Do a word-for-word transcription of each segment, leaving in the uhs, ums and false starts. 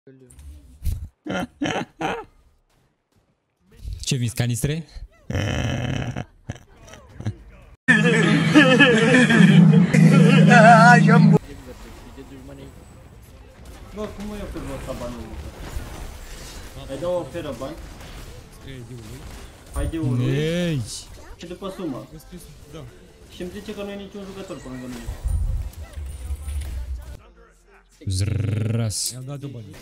Ce vis, canistre? Bă, cum mă iau pe ăsta banul? Ai dă o oferă bani? I D-ul lui Ei! și după sumă. Și îmi zice că nu e niciun jucător pe lângă mine. Zrras. I-am dat de bani.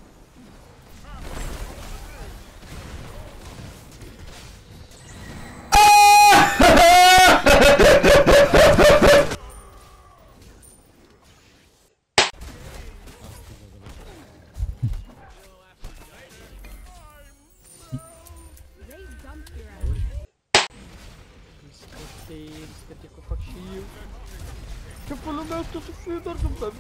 Că fac și eu. Ce până meu tot să fiu doar să-mi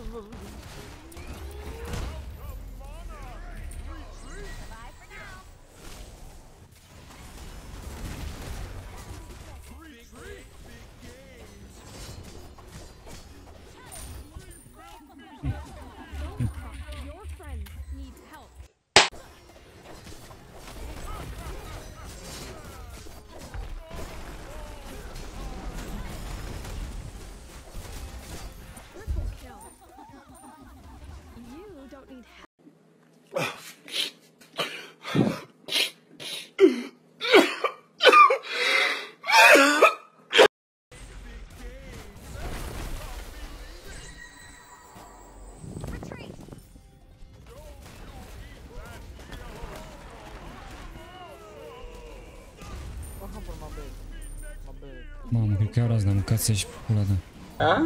Mamă, cred că iau razna, mâncați și pula ta. A?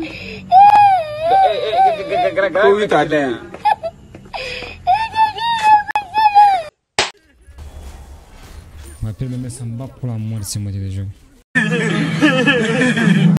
Uite-te! Mai pierdem să-mi bag pula morții, mă, de joc.